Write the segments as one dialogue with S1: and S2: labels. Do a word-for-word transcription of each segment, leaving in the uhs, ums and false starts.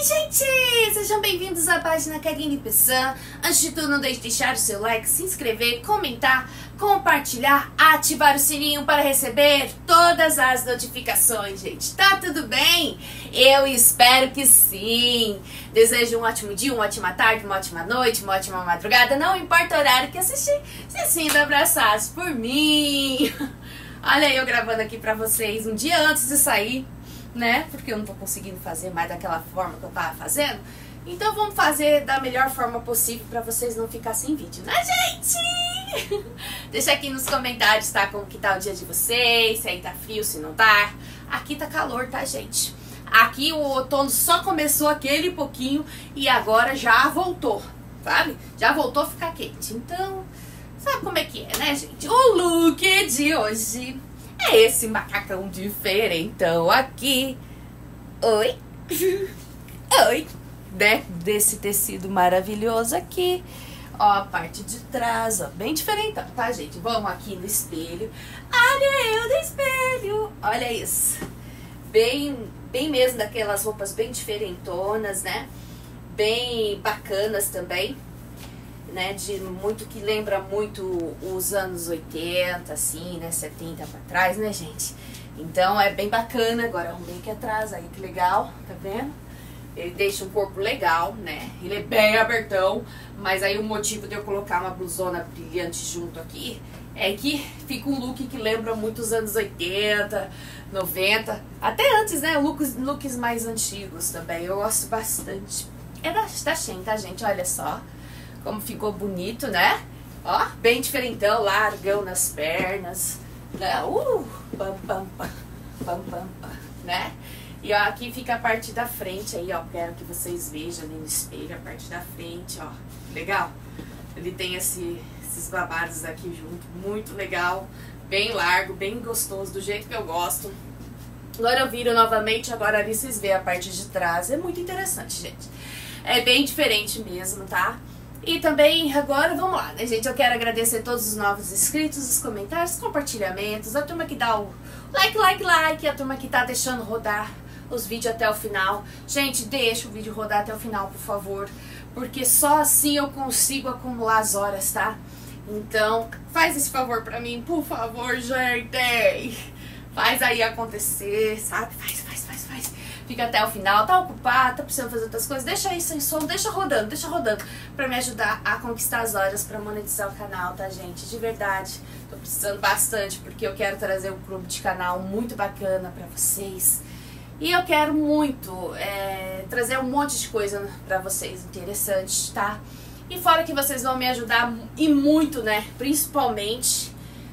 S1: gente! Sejam bem-vindos à página Karine Pessan. Antes de tudo, não deixe de deixar o seu like, se inscrever, comentar, compartilhar, ativar o sininho para receber todas as notificações, gente. Tá tudo bem? Eu espero que sim. Desejo um ótimo dia, uma ótima tarde, uma ótima noite, uma ótima madrugada. Não importa o horário que assistir, se sinta abraçados por mim. Olha eu gravando aqui pra vocês um dia antes de sair, né? Porque eu não tô conseguindo fazer mais daquela forma que eu tava fazendo. Então vamos fazer da melhor forma possível pra vocês não ficarem sem vídeo, né, gente? Deixa aqui nos comentários, tá? Como que tá o dia de vocês, se aí tá frio, se não tá. Aqui tá calor, tá, gente? Aqui o outono só começou aquele pouquinho e agora já voltou, sabe? Já voltou a ficar quente. Então, sabe como é que é, né, gente? O look de hoje é esse macacão diferentão aqui. Oi. Oi. Né? Desse tecido maravilhoso aqui. Ó, a parte de trás, ó, bem diferentão, tá, gente? Vamos aqui no espelho. Olha eu no espelho. Olha isso. Bem, bem mesmo daquelas roupas bem diferentonas, né? Bem bacanas também. Né, de muito que lembra muito os anos oitenta, assim, né, setenta pra trás, né, gente? Então é bem bacana. Agora arrumei aqui atrás, aí que legal, tá vendo? Ele deixa um corpo legal, né? Ele é bem abertão, mas aí o motivo de eu colocar uma blusona brilhante junto aqui é que fica um look que lembra muito os anos oitenta, noventa, até antes, né? Looks, looks mais antigos também, eu gosto bastante. É da, da Shein, tá, gente? Olha só como ficou bonito, né? Ó, bem diferentão, largão nas pernas, né? Uh, pam, pam, pam, pam, pam, pam, né? E ó, aqui fica a parte da frente aí, ó, quero que vocês vejam ali no espelho, a parte da frente, ó, legal? Ele tem esse, esses babados aqui junto, muito legal, bem largo, bem gostoso, do jeito que eu gosto. Agora eu viro novamente, agora ali vocês veem a parte de trás, é muito interessante, gente. É bem diferente mesmo, tá? E também, agora, vamos lá, né, gente? Eu quero agradecer todos os novos inscritos, os comentários, compartilhamentos, a turma que dá o like, like, like, a turma que tá deixando rodar os vídeos até o final. Gente, deixa o vídeo rodar até o final, por favor, porque só assim eu consigo acumular as horas, tá? Então, faz esse favor pra mim, por favor, gente. Faz aí acontecer, sabe? Faz, faz, faz, faz. Fica até o final, tá ocupado, tá precisando fazer outras coisas, deixa aí sem som, deixa rodando, deixa rodando, pra me ajudar a conquistar as horas pra monetizar o canal, tá, gente? De verdade, tô precisando bastante, porque eu quero trazer um clube de canal muito bacana pra vocês. E eu quero muito é, trazer um monte de coisa pra vocês interessante, tá? E fora que vocês vão me ajudar e muito, né, principalmente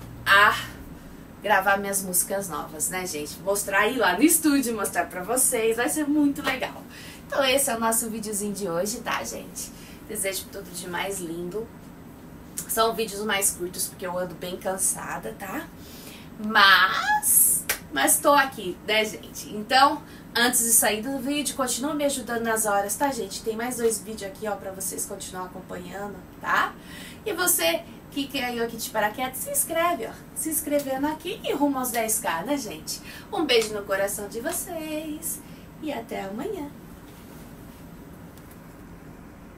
S1: a gravar minhas músicas novas, né, gente? Mostrar aí lá no estúdio, mostrar pra vocês, vai ser muito legal. Então esse é o nosso videozinho de hoje, tá, gente? Desejo tudo de mais lindo. São vídeos mais curtos porque eu ando bem cansada, tá? Mas, mas tô aqui, né, gente? Então, antes de sair do vídeo, continua me ajudando nas horas, tá, gente? Tem mais dois vídeos aqui, ó, pra vocês continuarem acompanhando, tá? E você que caiu aqui de paraquedas, se inscreve, ó. Se inscrevendo aqui e rumo aos dez K, né, gente? Um beijo no coração de vocês e até amanhã.